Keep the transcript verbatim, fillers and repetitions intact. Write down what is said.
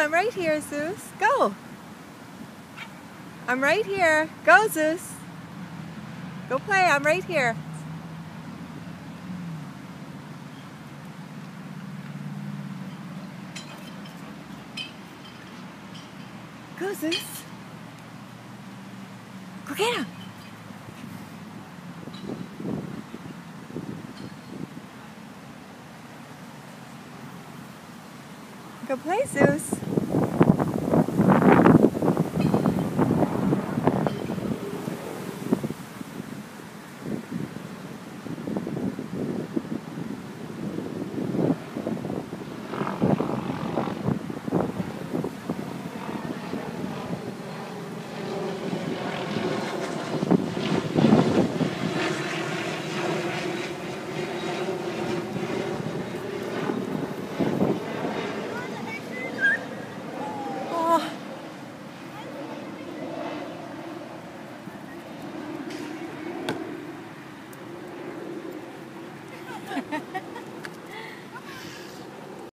I'm right here, Zeus. Go. I'm right here. Go, Zeus. Go play. I'm right here. Go, Zeus. Go get him. Go play, Zeus. Oh.